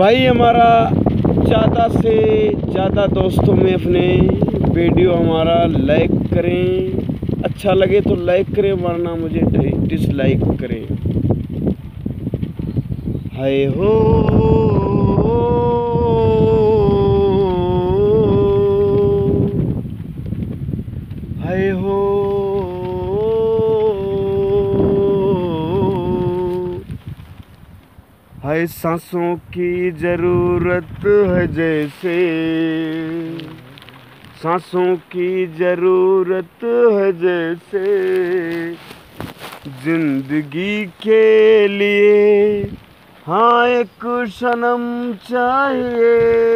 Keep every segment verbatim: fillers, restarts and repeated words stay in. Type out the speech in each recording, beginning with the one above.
भाई हमारा ज़्यादा से ज़्यादा दोस्तों में अपने वीडियो हमारा लाइक करें, अच्छा लगे तो लाइक करें वरना मुझे डिसलाइक करें। हाय हो हाय हो हाय सांसों की जरूरत है जैसे, सांसों की जरूरत है जैसे, जिंदगी के लिए हाँ एक सनम चाहिए,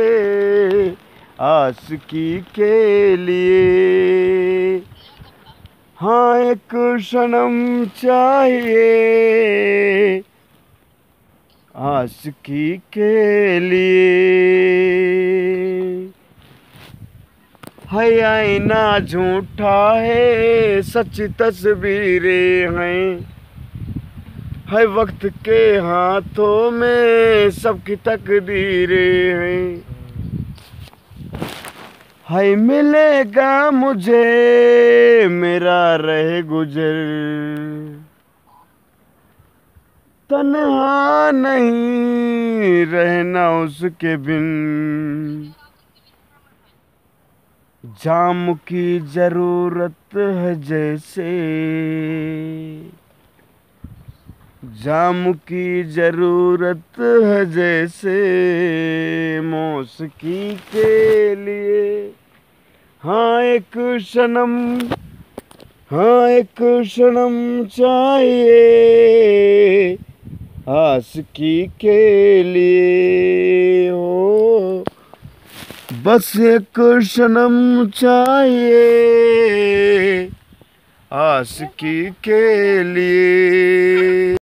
आशिकी के लिए हाँ एक सनम चाहिए, आशिकी के लिए। है आईना झूठा है, सच तस्वीरें हैं, है वक्त के हाथों में सबकी तकदीरें हैं। है मिलेगा मुझे मेरा रहे गुजर, तन्हा नहीं रहना उसके बिन, जाम की जरूरत है जैसे, जाम की जरूरत है जैसे, मौसिकी के लिए हाँ एक सनम, हाँ एक सनम चाहिए, आशिकी के लिए हो बस एक सनम चाहिए, आशिकी के लिए।